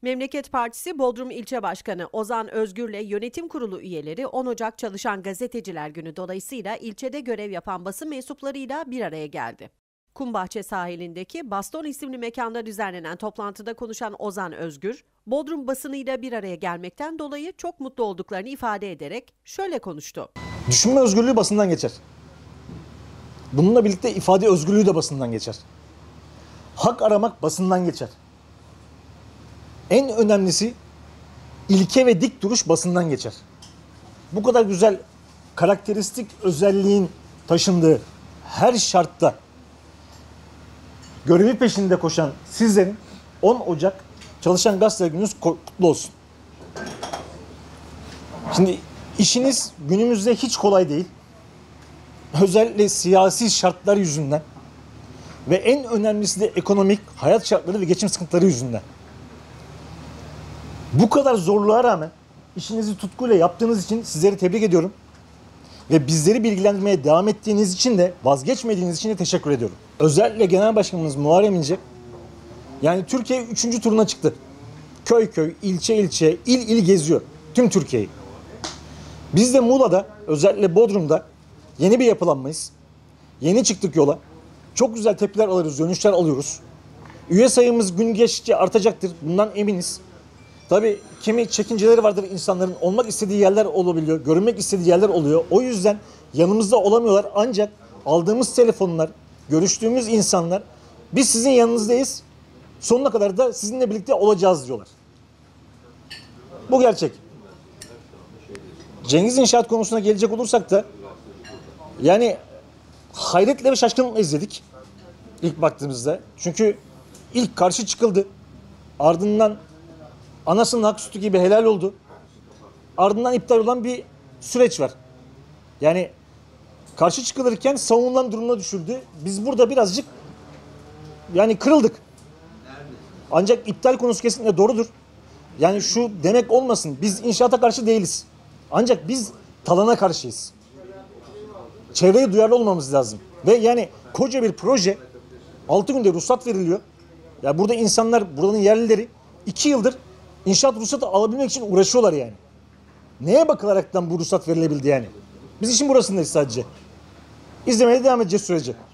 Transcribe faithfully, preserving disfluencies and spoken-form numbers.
Memleket Partisi Bodrum İlçe Başkanı Ozan Özgür'le yönetim kurulu üyeleri on Ocak Çalışan Gazeteciler Günü dolayısıyla ilçede görev yapan basın mensuplarıyla bir araya geldi. Kumbahçe sahilindeki Baston isimli mekanda düzenlenen toplantıda konuşan Ozan Özgür, Bodrum basınıyla bir araya gelmekten dolayı çok mutlu olduklarını ifade ederek şöyle konuştu. Düşünme özgürlüğü basından geçer. Bununla birlikte ifade özgürlüğü de basından geçer. Hak aramak basından geçer. En önemlisi ilke ve dik duruş basından geçer. Bu kadar güzel karakteristik özelliğin taşındığı her şartta görevi peşinde koşan sizlerin on Ocak Çalışan Gazeteciler Gününüz kutlu olsun. Şimdi işiniz günümüzde hiç kolay değil. Özellikle siyasi şartlar yüzünden ve en önemlisi de ekonomik hayat şartları ve geçim sıkıntıları yüzünden. Bu kadar zorluğa rağmen işinizi tutkuyla yaptığınız için sizleri tebrik ediyorum. Ve bizleri bilgilendirmeye devam ettiğiniz için de vazgeçmediğiniz için de teşekkür ediyorum. Özellikle Genel Başkanımız Muharrem İnce, yani Türkiye üçüncü turuna çıktı. Köy köy, ilçe ilçe, il il geziyor tüm Türkiye'yi. Biz de Muğla'da, özellikle Bodrum'da yeni bir yapılanmayız. Yeni çıktık yola. Çok güzel tepkiler alıyoruz, dönüşler alıyoruz. Üye sayımız gün geçtikçe artacaktır. Bundan eminiz. Tabii kimi çekinceleri vardır insanların. Olmak istediği yerler olabiliyor. Görünmek istediği yerler oluyor. O yüzden yanımızda olamıyorlar. Ancak aldığımız telefonlar, görüştüğümüz insanlar biz sizin yanınızdayız. Sonuna kadar da sizinle birlikte olacağız diyorlar. Bu gerçek. Cengiz İnşaat konusuna gelecek olursak da yani hayretle ve şaşkınlıkla izledik ilk baktığımızda. Çünkü ilk karşı çıkıldı. Ardından anasının hak sütü gibi helal oldu. Ardından iptal olan bir süreç var. Yani karşı çıkılırken savunulan durumuna düşüldü. Biz burada birazcık yani kırıldık. Ancak iptal konusu kesinlikle doğrudur. Yani şu demek olmasın, biz inşaata karşı değiliz. Ancak biz talana karşıyız. Çevreye duyarlı olmamız lazım. Ve yani koca bir proje, altı günde ruhsat veriliyor. Ya burada insanlar, buranın yerlileri iki yıldır inşaat ruhsatı alabilmek için uğraşıyorlar yani. Neye bakılaraktan bu ruhsat verilebildi yani? Biz işin burasındayız sadece. İzlemeye devam edeceğiz sürece.